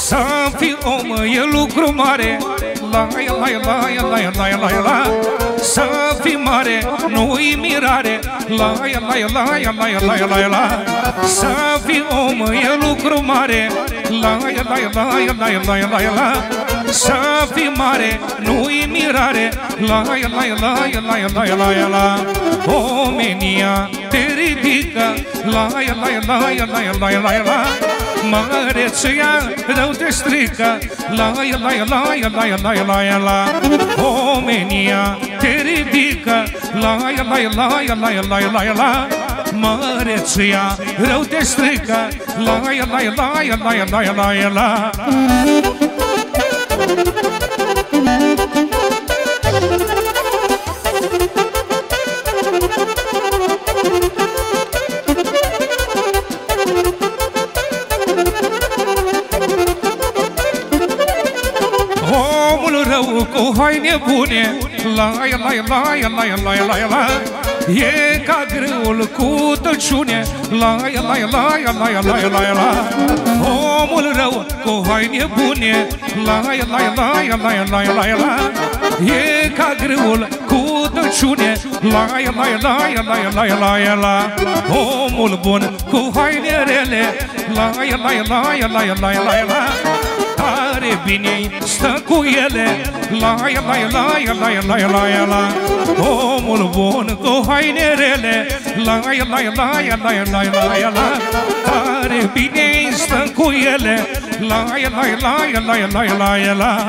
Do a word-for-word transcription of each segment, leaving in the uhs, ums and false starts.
Să fii om e lucru mare, la la la la la la la. Să fii mare nu-i mirare, la la la la la la la. Să fii om e lucru mare, la la la la la la la. Să fii mare nu-i mirare, la la la la la la la. Omenia te ridică, la la la la la la la. Măreția rău te strică, la la la la la la la. Omenia te ridică, la la la la la la la. Măreția rău te strică, la la la la la la la. Cu haine bune, la la la la la la la. E ca grâul cu tăciune, la la la la la la la. Omul rău cu haine bune, la la la la la la la. E ca grâul cu tăciune, la la la la la la la. Omul bun cu haine rele, la la la la la la la. Tare bine stă cu ele, la la la la la la la. Omul bun cu haine rele, la la la la la la la. Tare bine stă cu ele, la la la la la la la.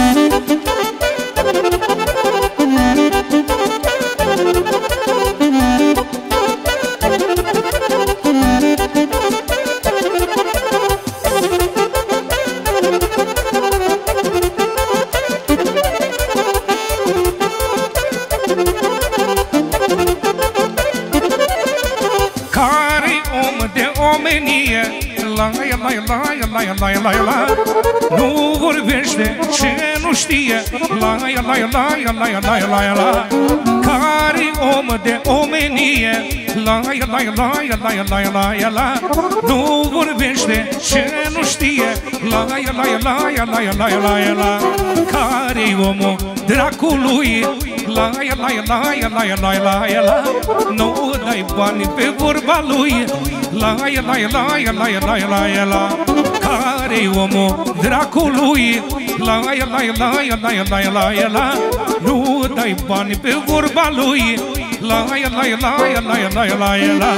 Omenie, la la la la la la la. Nu vorbește ce nu știe, la la la la la la la. Care om de omenie, la la la la la la la. Nu vorbește ce nu știe, la la la la la la la. Care omul dracului, la la la la la la la. Nu dai bani pe vorba lui, la la la la la la la. Care-i omul dracului, la la la la la la la. Nu dai bani pe vorba lui, la la la la la la la.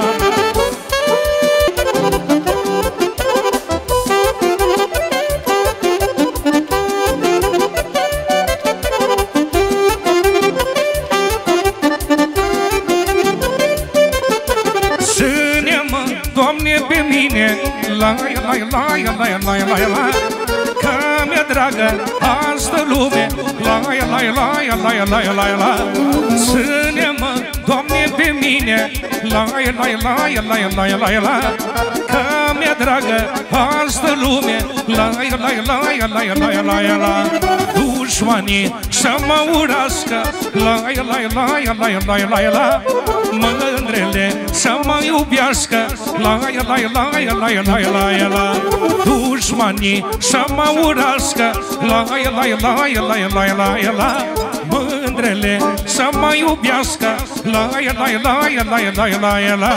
Pe mine, la la la la la la la. Că mi-e dragă asta lume, la la la la la la la. Ține-mă, Doamne, pe mine, la la la la la la la. Că mi-e dragă asta lume, la la la la la la la. Dușmanii să mă urască, la la la la la la la. Mândrele să mă iubească, la la la la la la la. Dușmanii să mă urască, la la la la la la la. Mândrele să mă iubească, la la la la la la la.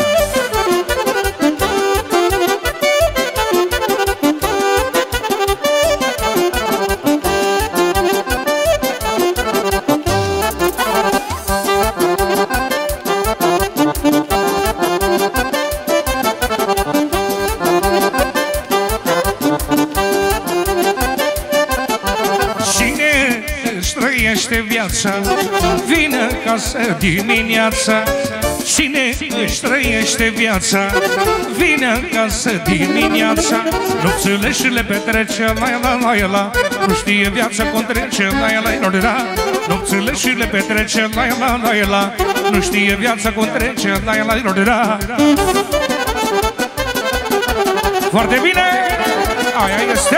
Trăiește viața, vine acasă dimineața. Cine își trăiește viața, vine acasă dimineața. Nopțile și le petrece, la la la la. Nu știe viața cum trece, la la la la. Nopțile și le petrece, la la la la. Nu știe viața cum trece, la la la la. Foarte bine! Aia este!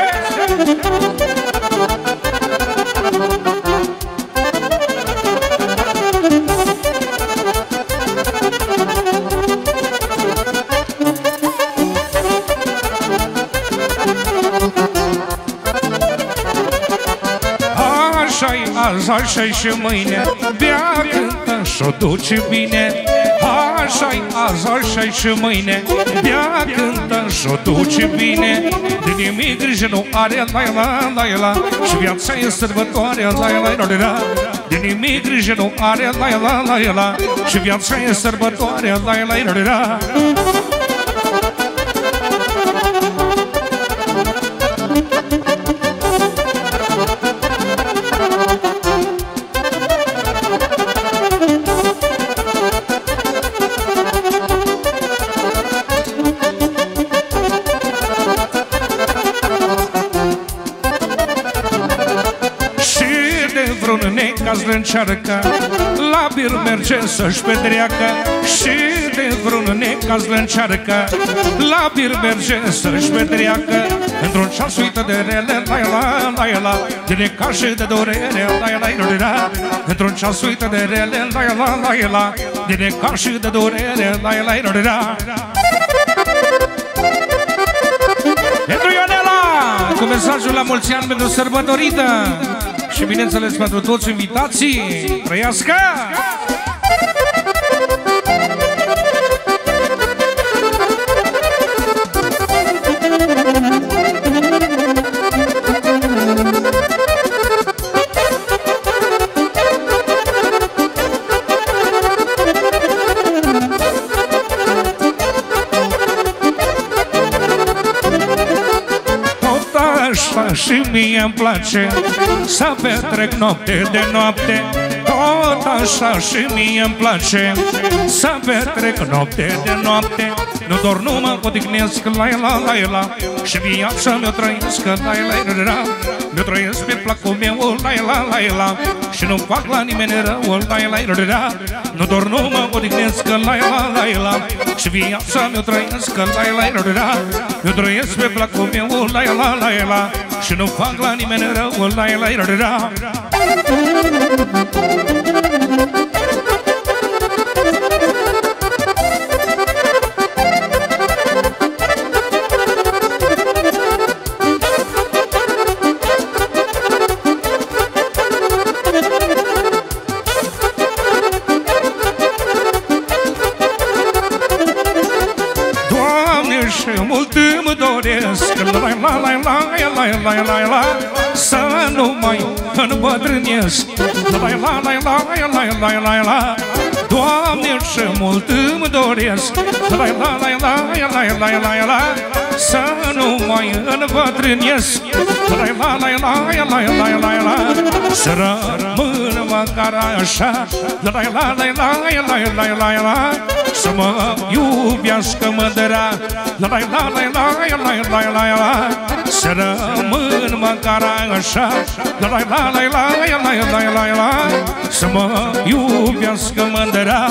azi, așa-i și mâine, bea, cântă și-o duce bine. Așa-i azi, așa-i și mâine, bea, cântă și-o duce bine. De nimic grijă nu are, la la la la, și viața e sărbătoare, la la la la. De nimic grijă nu are, la la la la, și viața e sărbătoare, la la la la. Necaz le-ncearcă, la bir merge să-și petreacă. Și de vreun necaz le-ncearcă, la bir merge să-și petreacă. Într-un ceas uită de rele, la la la la, de necaz și de durere, la la la la. Într-un ceas uită de rele, la la la la, de necaz și de durere, la la la la. Pentru Ionela, cu mesajul la mulți ani pentru sărbătorită. Și bineînțeles pentru toți invitații. Trăiască! Și mie-mi place să petrec noapte de noapte. Tot așa și mie-mi place să petrec noapte de noapte. Nu doar nu mă odihnesc, la la la la, și viața mi-o trăiesc, la la la la. Mi-o trăiesc pe placul meu, la la la la, și nu fac la nimeni rău, la la la la. Nu doar nu mă odihnesc, la la la la, și viața mi-o trăiesc, la la la la. Mi-o trăiesc pe placul meu, la la la la, și nu fac la nimeni rău, la la la la. Să nu mai îmbătrânesc, Doamne, ce mult îmi doresc, să nu mai îmbătrânesc, să rămân măcar așa, să mă iubească mândra, să rămân măcar așa, să mă iubească mândra,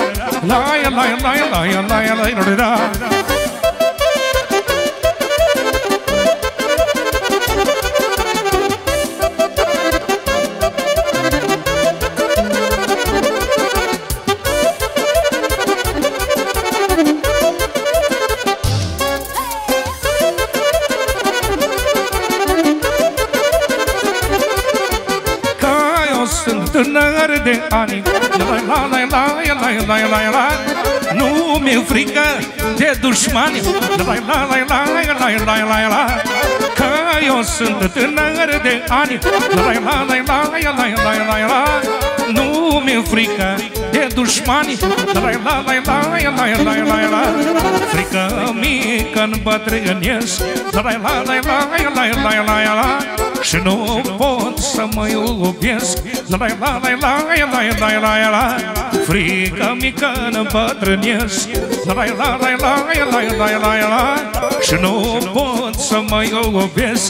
tânăr de ani, nu mi-e frică de dușmani, că eu sunt tânăr de ani, nu mi-e frică de dușmani, frică mică îmbătrânesc, și nu pot să mă iubesc, frică mică îmbătrânesc, și nu pot să mă iubesc.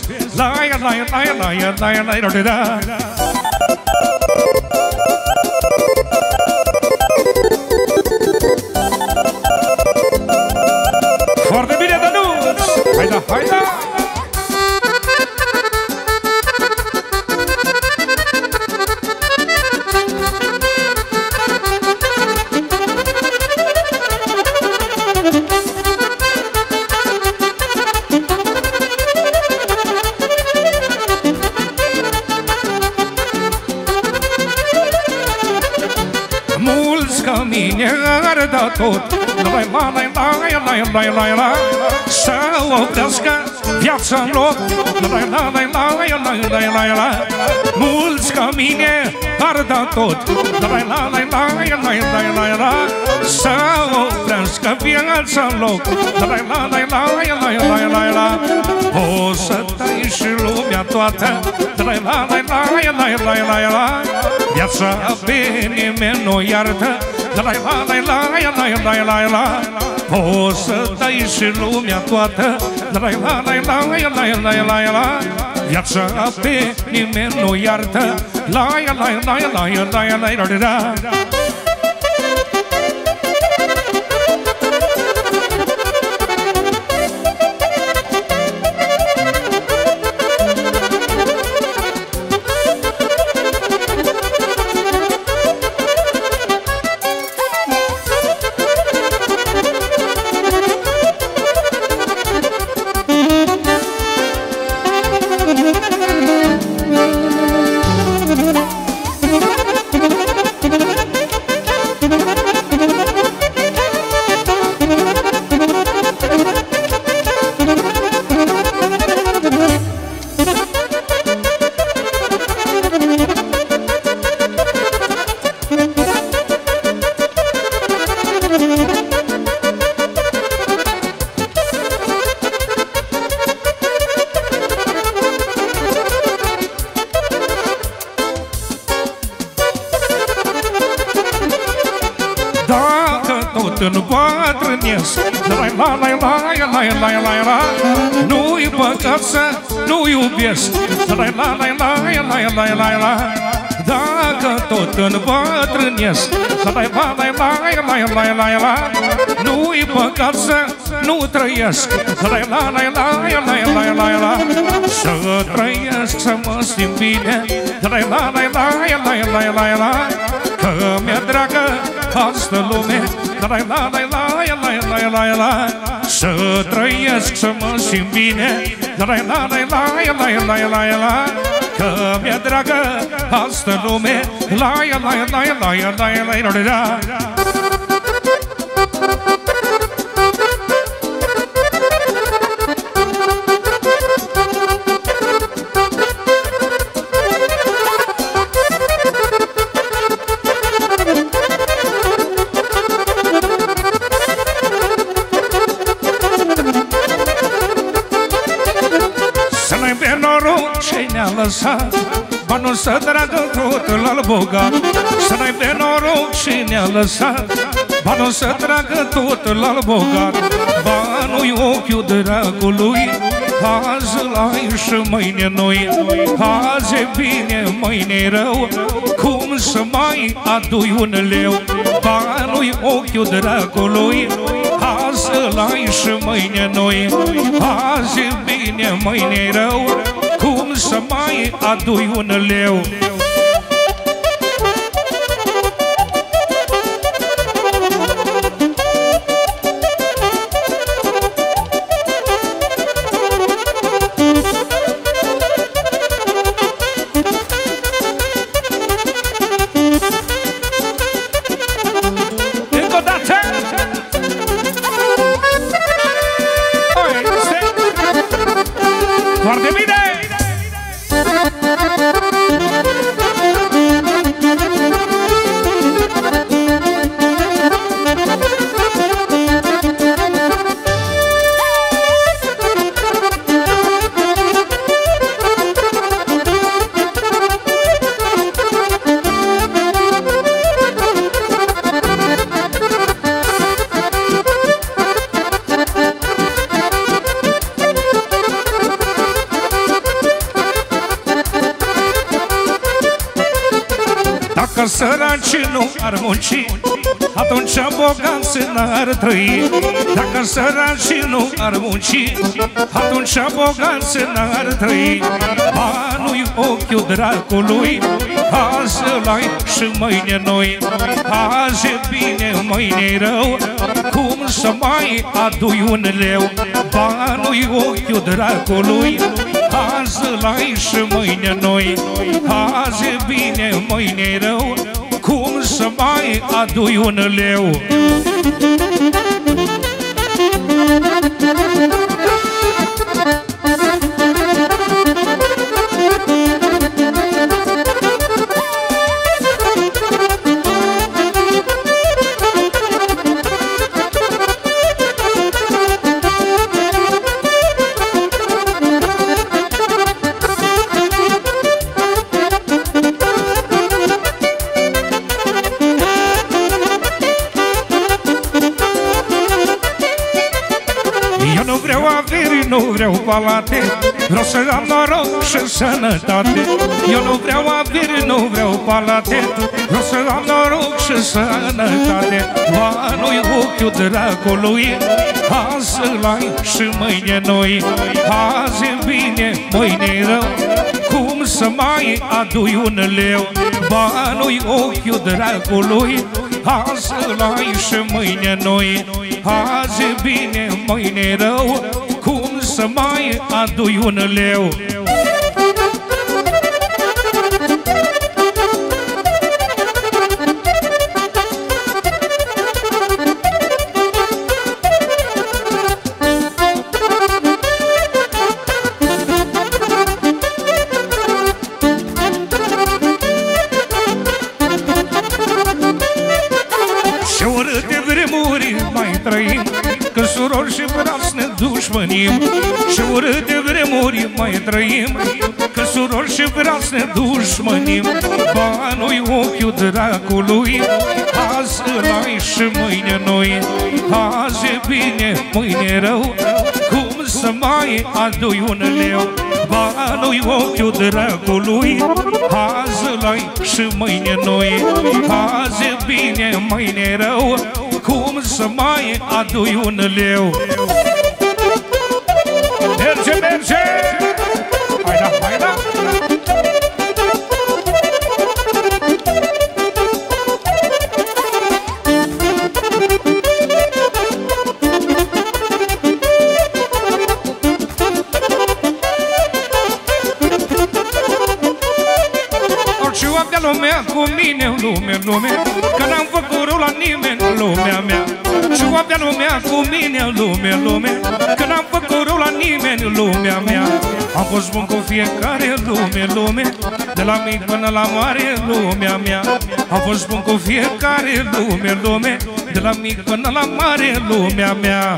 Foarte bine, Dănuț! Haida, haida! ardă tot. La la la la la la la la. Să oprească viața în loc. La la la la la la la la. Mulți ca mine ardă tot. La la la la la la la la. Să oprească viața în loc. La la la la la la la la. O să tai și lumea toată. La la la la la la la la. Viața pe nimeni nu iartă. La la la la la la la la. O să tai și lumea toată. La la la la la la la la. Viața pe nimeni nu iartă. La la la la la la la la. Nu-i păcat să nu iubesc. La la la la la la la. Dacă tot îmbătrânesc. La la la la la la la. Nu-i păcat să nu trăiesc. La la la la la la la. Să trăiesc, să mă simt bine. La la la la la la la. Că mi-e dragă asta lume. La la la la la la la. Să trăiesc, să mă simt bine. La la la la la la la la. Că mi-e dragă asta lume. La la la la la la la. Lăsat, banul să tragă totul al bogat. Să n-ai noroc și ne-a lăsat, banul să tragă totul al bogat. Banul-i ochiul dragului, azi îl ai și mâine nu-i. Azi e bine, mâine e rău, cum să mai adui un leu? Banul-i ochiul dragului, azi îl ai și mâine nu-i. Azi e bine, mâine e rău, cum să mai adui un leu? Încă o dată! Foarte bine! Dacă săracii nu ar munci, atunci bogații n-ar trăi. Dacă săracii nu ar munci, atunci bogații n-ar trăi. Banul-i ochiul dracului, azi îl-ai și mâine noi. Azi e bine, mâine e rău, cum să mai adui un leu? Banul-i ochiul dracului, azi îl-ai și mâine noi. Azi e bine, mâine e rău, cum să mai adui un leu? Nu vreau palate, vreau să am noroc și sănătate. Eu nu vreau avere, nu vreau palate, vreau să am noroc și sănătate. Banul-i ochiul dracului, azi l-ai și mâine noi. Azi e bine, mâine e rău, cum să mai adui un leu? Banul-i ochiul dracului, azi l-ai și mâine noi. Azi e bine, mâine e rău, cum să mai adui un leu? Și urâte vremuri mai trăim, că surori și frați ne dușmănim. Și urâte vremuri mai trăim, că surori și frați ne dușmănim. Banul-i ochiul dracului, azi îl-ai și mâine noi. Azi e bine, mâine e rău, cum să mai adui un leu? Banul-i ochiul dracului, azi îl-ai și mâine noi. Azi e bine, mâine e rău, cum să mai adui un leu? Merge, merge! Hai da, hai da! Orice oameni lumea cu mine în lume, lume, că n-am făcut rău la nimeni în lumea mea. Și oameni lumea cu mine în lume, lume, că n-am făcut rău la nimeni în lumea mea. Am fost bun cu fiecare lume, lume, de la mic până la mare lumea mea. Am fost bun cu fiecare lume, lume, de la mic până la mare lumea mea.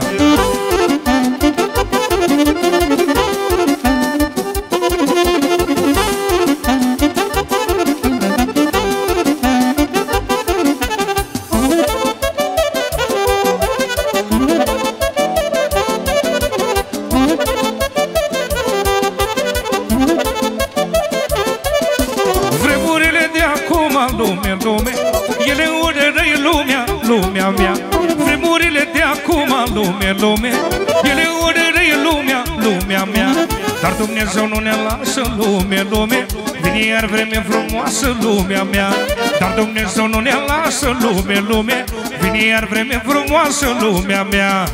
Lume, lume, ele urără lumea, lumea mea. Vremurile de acum, lume, lume, ele urără lumea, lumea mea. Dar Dumnezeu nu ne lasă, lume, lume, vine iar vreme frumoasă, lumea mea. Dar Dumnezeu nu ne lasă, lume, lume, vine iar vreme frumoasă, lumea mea.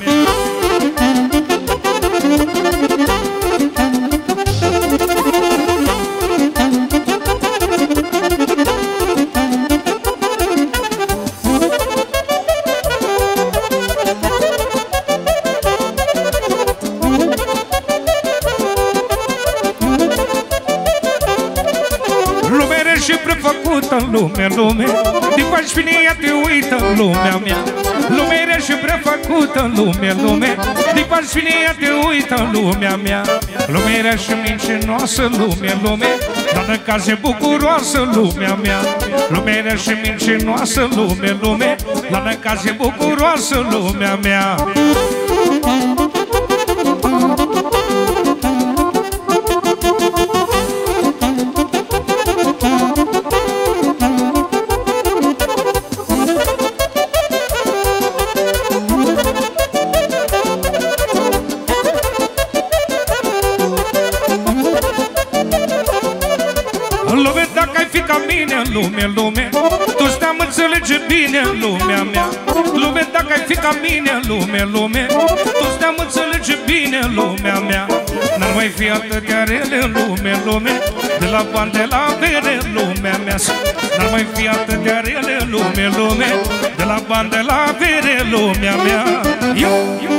Și prefăcută în lume, lume, din pași ea te uită în lumea mea. Lume era și prefăcută în lume, lume, din pași ea te uită în lumea mea. Lume era și mincinoasă, lume, lume, dar în case bucuroasă, lumea mea. Lume era și mincinoasă, lume, lume, dar în case bucuroasă, lumea mea. Lume, lume, toți te-am înțelege bine în lumea mea. Lume, dacă ai fi ca mine, lume, lume, toți te-am înțelege bine în lumea mea. N-ar mai fi atâtea rele în lume, lume, de la bani, de la avere în lumea mea. N-ar mai fi atât de rele lume, lume, de la bani, de la avere, lumea mea. Eu, eu.